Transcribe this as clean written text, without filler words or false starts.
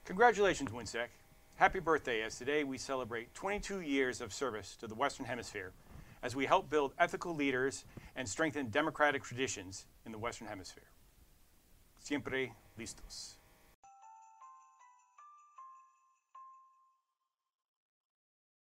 Congratulations, WHINSEC. Happy birthday, as today we celebrate 22 years of service to the Western Hemisphere as we help build ethical leaders and strengthen democratic traditions in the Western Hemisphere. Siempre listos.